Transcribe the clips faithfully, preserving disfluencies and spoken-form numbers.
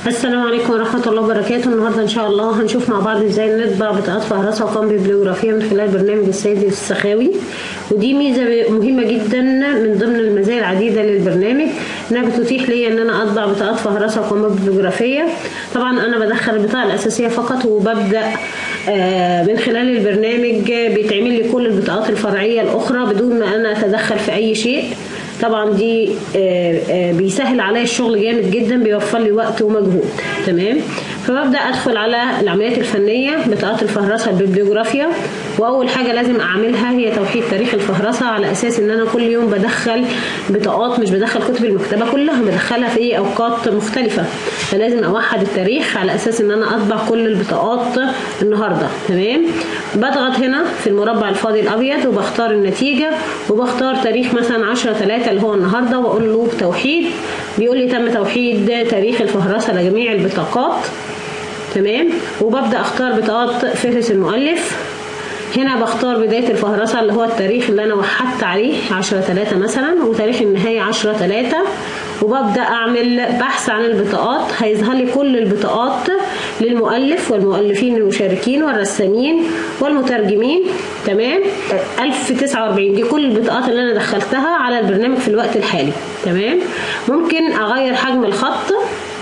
السلام عليكم ورحمة الله وبركاته. النهاردة إن شاء الله هنشوف مع بعض إزاي نطبع بطاقات فهرسة وقائمة بيبليوغرافية من خلال برنامج السيد السخاوي، ودي ميزة مهمة جدا من ضمن المزايا العديدة للبرنامج، إنها بتتيح لي إن أنا أطبع بطاقات فهرسة وقائمة بيبليوغرافية. طبعا أنا بدخل البطاقة الأساسية فقط، وببدأ من خلال البرنامج بيتعمل لي كل البطاقات الفرعية الأخرى بدون ما أنا أتدخل في أي شيء. طبعا دي بيسهل عليا الشغل جامد جدا، بيوفر لي وقت ومجهود. تمام، فببدا ادخل على العمليات الفنيه بطاقات الفهرسه البيبليوغرافيا، واول حاجه لازم اعملها هي توحيد تاريخ الفهرسه، على اساس ان انا كل يوم بدخل بطاقات، مش بدخل كتب المكتبه كلها، بدخلها في اوقات مختلفه، فلازم اوحد التاريخ على اساس ان انا اطبع كل البطاقات النهارده. تمام، بضغط هنا في المربع الفاضي الابيض وبختار النتيجه، وبختار تاريخ مثلا عشرة تلاتة اللي هو النهارده، واقول له توحيد. بيقول لي تم توحيد تاريخ الفهرسه لجميع البطاقات. تمام، وببدا اختار بطاقات فهرس المؤلف. هنا بختار بدايه الفهرسه اللي هو التاريخ اللي انا وحدت عليه عشرة تلاتة مثلا، وتاريخ النهايه عشرة تلاتة، وببدا اعمل بحث عن البطاقات. هيظهر لي كل البطاقات للمؤلف والمؤلفين المشاركين والرسامين والمترجمين. تمام، ألف وتسعة وأربعين دي كل البطاقات اللي انا دخلتها على البرنامج في الوقت الحالي. تمام، ممكن اغير حجم الخط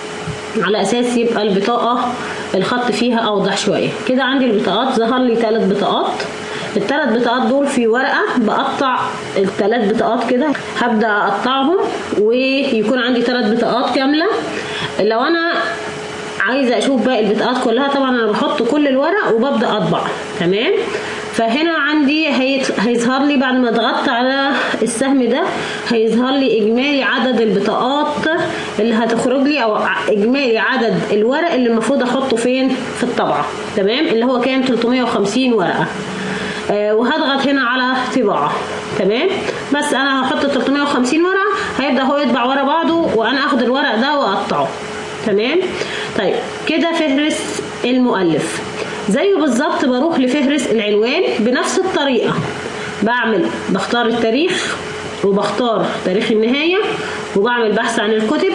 على اساس يبقى البطاقه الخط فيها اوضح شويه. كده عندي البطاقات، ظهر لي ثلاث بطاقات. الثلاث بطاقات دول في ورقه، بقطع الثلاث بطاقات كده، هبدا اقطعهم ويكون عندي ثلاث بطاقات كامله. لو انا عايزه اشوف باقي البطاقات كلها، طبعا انا بحط كل الورق وببدا اطبع. تمام، فهنا عندي هيظهر لي بعد ما ضغطت على السهم ده، هيظهر لي اجمالي عدد البطاقات اللي هتخرج لي، او اجمالي عدد الورق اللي المفروض احطه فين في الطبعه. تمام، اللي هو كام ثلاثمية وخمسين ورقه. آه وهضغط هنا على طباعه. تمام، بس انا هحط ثلاثمية وخمسين ورقه، هيبدا هو يطبع ورا بعضه، وانا اخد الورق ده واقطعه. تمام، طيب كده فهرس المؤلف. زيه بالظبط بروح لفهرس العنوان بنفس الطريقة، بعمل بختار التاريخ وبختار تاريخ النهاية وبعمل بحث عن الكتب.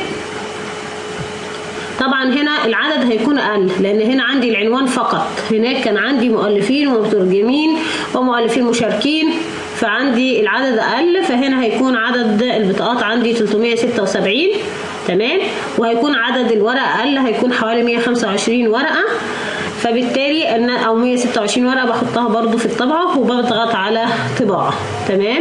طبعا هنا العدد هيكون اقل، لان هنا عندي العنوان فقط، هناك كان عندي مؤلفين ومترجمين ومؤلفين مشاركين، فعندي العدد اقل، فهنا هيكون عدد البطاقات عندي ثلاثمية وستة وسبعين. تمام، وهيكون عدد الورق اقل، هيكون حوالي مية وخمسة وعشرين ورقة، فبالتالي ان او مية وستة وعشرين ورقه بحطها برضو في الطبعه وبضغط على طباعه. تمام،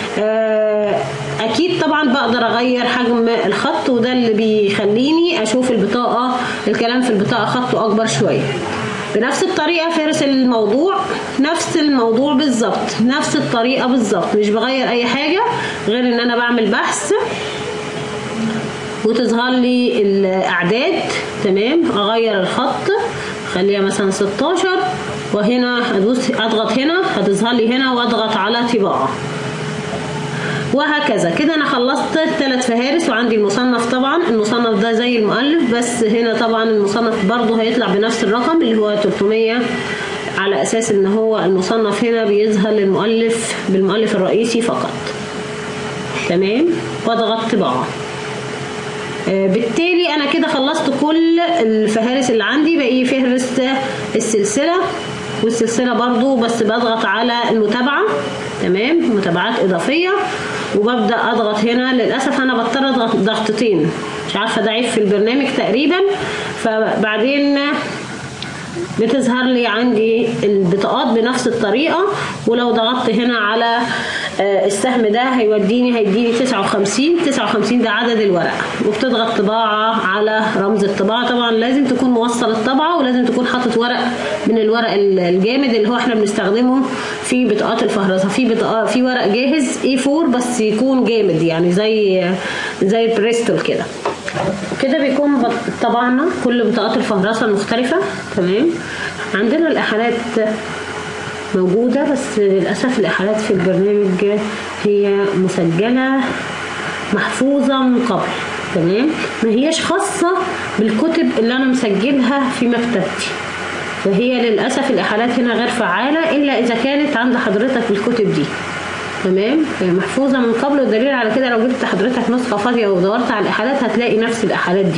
اكيد طبعا بقدر اغير حجم الخط، وده اللي بيخليني اشوف البطاقه الكلام في البطاقه خطه اكبر شويه. بنفس الطريقه فهرس الموضوع، نفس الموضوع بالظبط، نفس الطريقه بالظبط، مش بغير اي حاجه غير ان انا بعمل بحث وتظهر لي الاعداد. تمام، اغير الخط خليها مثلا ستاشر، وهنا ادوس اضغط هنا هتظهر لي هنا، واضغط على طباعه، وهكذا. كده انا خلصت ثلاث فهارس، وعندي المصنف. طبعا المصنف ده زي المؤلف، بس هنا طبعا المصنف برضو هيطلع بنفس الرقم اللي هو ثلاثمية، على اساس ان هو المصنف هنا بيظهر للمؤلف بالمؤلف الرئيسي فقط. تمام، واضغط طباعه. بالتالي انا كده خلصت كل الفهارس اللي عندي. بقي فهرس السلسله، والسلسله برضو بس بضغط على المتابعه. تمام، متابعات اضافيه، وببدا اضغط هنا. للاسف انا بضطر اضغط ضغطتين، مش عارفه ده عيب في البرنامج تقريبا. فبعدين بتظهر لي عندي البطاقات بنفس الطريقه، ولو ضغطت هنا على السهم ده هيوديني هيديني تسعة وخمسين. تسعة وخمسين ده عدد الورق، وبتضغط طباعه على رمز الطباعه. طبعا لازم تكون موصل الطبعه، ولازم تكون حاطط ورق من الورق الجامد اللي هو احنا بنستخدمه في بطاقات الفهرسه. في بطاقه في ورق جاهز إيه فور بس يكون جامد، يعني زي زي بريستول كده. كده بيكون طبعنا كل بطاقات الفهرسه المختلفه. تمام، عندنا الاحالات موجودة، بس للأسف الإحالات في البرنامج هي مسجلة محفوظة من قبل. تمام، ما هيش خاصة بالكتب اللي أنا مسجلها في مكتبتي، فهي للأسف الإحالات هنا غير فعالة إلا إذا كانت عند حضرتك الكتب دي. تمام، هي محفوظة من قبل، والدليل على كده لو جبت حضرتك نسخة فاضية ودورت على الإحالات هتلاقي نفس الإحالات دي.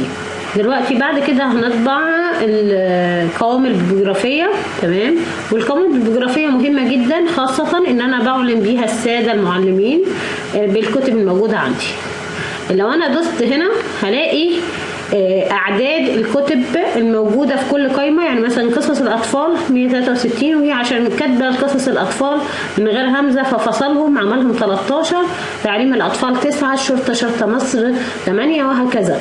دلوقتي بعد كده هنطبع القوائم البيبليوغرافيه. تمام. والقوائم البيبليوغرافيه مهمه جدا، خاصه ان انا بعلن بيها الساده المعلمين بالكتب الموجوده عندي. لو انا دوست هنا هلاقي اعداد الكتب الموجوده في كل قائمه. يعني مثلا قصص الاطفال مية وتلاتة وستين، وهي عشان كاتبه قصص الاطفال من غير همزه ففصلهم عملهم تلتاشر، تعليم الاطفال تسعة، الشرطه شرطه مصر تمانية، وهكذا.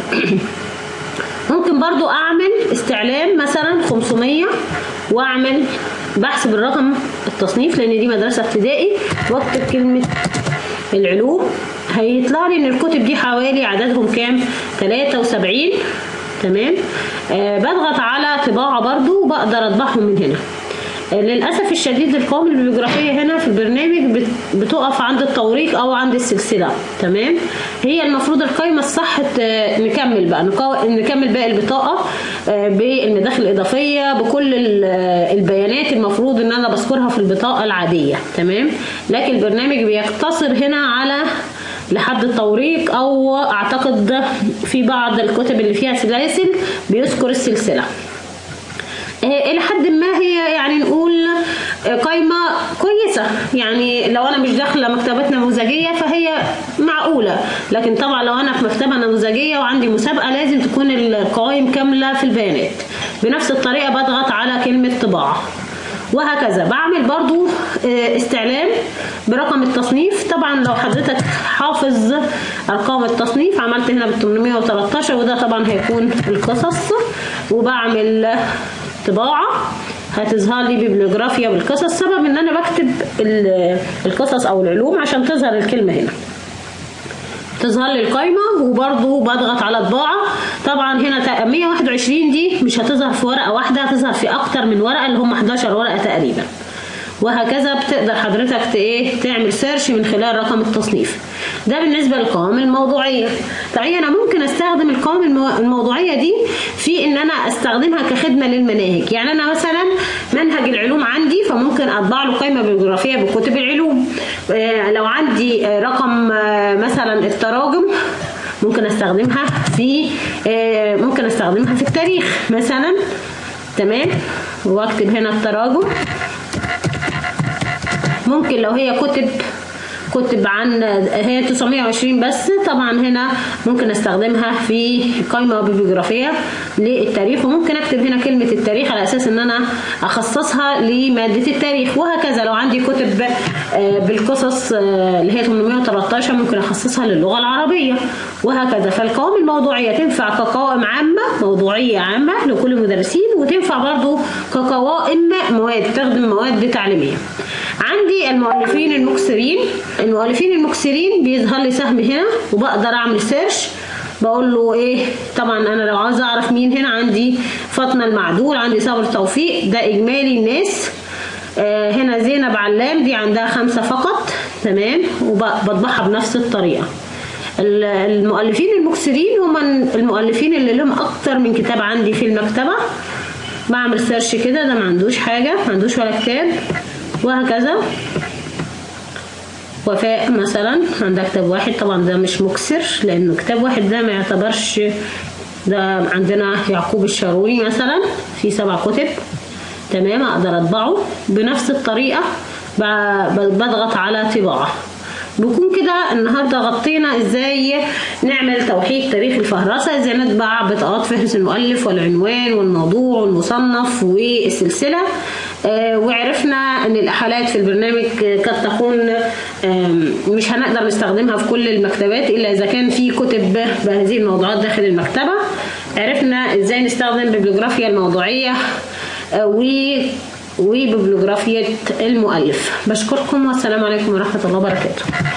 ممكن برضو اعمل استعلام مثلا خمسمية واعمل بحث بالرقم التصنيف لان دي مدرسه ابتدائي، واكتب كلمه العلوم، هيطلع لي ان الكتب دي حوالي عددهم كام؟ تلاتة وسبعين. تمام. آه بضغط على طباعه برضو وبقدر اطبعهم من هنا. آه للاسف الشديد القوائم البيبليوغرافيه هنا في البرنامج بتقف عند التوريق او عند السلسله. تمام. هي المفروض القائمه الصح نكمل بقى نكمل باقي البطاقه آه بالمداخل الاضافيه بكل البيانات المفروض ان انا بذكرها في البطاقه العاديه. تمام. لكن البرنامج بيقتصر هنا على لحد التوريق، او اعتقد في بعض الكتب اللي فيها سلاسل بيذكر السلسله. الى حد ما هي يعني نقول قائمه كويسه، يعني لو انا مش داخله مكتبات نموذجيه فهي معقوله، لكن طبعا لو انا في مكتبه نموذجيه وعندي مسابقه لازم تكون القوائم كامله في البيانات. بنفس الطريقه بضغط على كلمه طباعه، وهكذا. بعمل برضو استعلام برقم التصنيف. طبعا لو حضرتك حافظ ارقام التصنيف عملت هنا بال تمنمية وتلتاشر، وده طبعا هيكون القصص، وبعمل طباعه هتظهر لي بيبليوغرافيا بالقصص. سبب ان انا بكتب القصص او العلوم عشان تظهر الكلمه هنا، تظهر لي القايمه، وبرضو بضغط على طباعه. طبعا هنا مية وواحد وعشرين دي مش هتظهر في ورقه واحده، هتظهر في اكتر من ورقه اللي هم حداشر ورقه تقريبا، وهكذا. بتقدر حضرتك ايه تعمل سيرش من خلال رقم التصنيف. ده بالنسبه للقوائم الموضوعيه. طيب انا ممكن استخدم القوائم الموضوعيه دي في ان انا استخدمها كخدمه للمناهج. يعني انا مثلا منهج العلوم عندي فممكن اطبع له قائمه بيبليوغرافيه بكتب العلوم. لو عندي رقم مثلا التراجم ممكن استخدمها في ممكن استخدمها في التاريخ مثلا. تمام. واكتب هنا التراجم. ممكن لو هي كتب كتب عن هي تسعمية وعشرين بس، طبعا هنا ممكن استخدمها في قائمه بيبليوغرافيه للتاريخ، وممكن اكتب هنا كلمه التاريخ على اساس ان انا اخصصها لماده التاريخ. وهكذا لو عندي كتب بالقصص اللي هي تمنمية وتلتاشر ممكن اخصصها للغه العربيه، وهكذا. فالقوائم الموضوعيه تنفع كقوائم عامه موضوعيه عامه لكل المدرسين، وتنفع برضو كقوائم مواد تخدم مواد تعليميه. عندي المؤلفين المكسرين. المؤلفين المكسرين بيظهر لي سهم هنا وبقدر اعمل سيرش، بقول له ايه. طبعا انا لو عاوز اعرف مين هنا عندي فاطمه المعدول، عندي صابر توفيق، ده اجمالي الناس. آه هنا زينب علام دي عندها خمسه فقط. تمام. وبطبعها بنفس الطريقه. المؤلفين المكسرين هم المؤلفين اللي لهم اكتر من كتاب عندي في المكتبه. بعمل سيرش كده، ده ما عندوش حاجه، ما عندوش ولا كتاب، وهكذا. وفاء مثلا عندها كتاب واحد، طبعا ده مش مكسر لانه كتاب واحد ده ما يعتبرش. ده عندنا يعقوب الشاروني مثلا في سبع كتب. تمام. اقدر اطبعه بنفس الطريقه، بضغط على طباعه. بكون كده النهارده غطينا ازاي نعمل توحيد تاريخ الفهرسه، ازاي نطبع بطاقات فهرس المؤلف والعنوان والموضوع والمصنف والسلسله. آه وعرفنا ان الاحالات في البرنامج قد تكون مش هنقدر نستخدمها في كل المكتبات الا اذا كان في كتب بهذه الموضوعات داخل المكتبه. عرفنا ازاي نستخدم بيبليوغرافيا الموضوعيه آه و وبيبليوغرافيا المؤلف. بشكركم والسلام عليكم ورحمه الله وبركاته.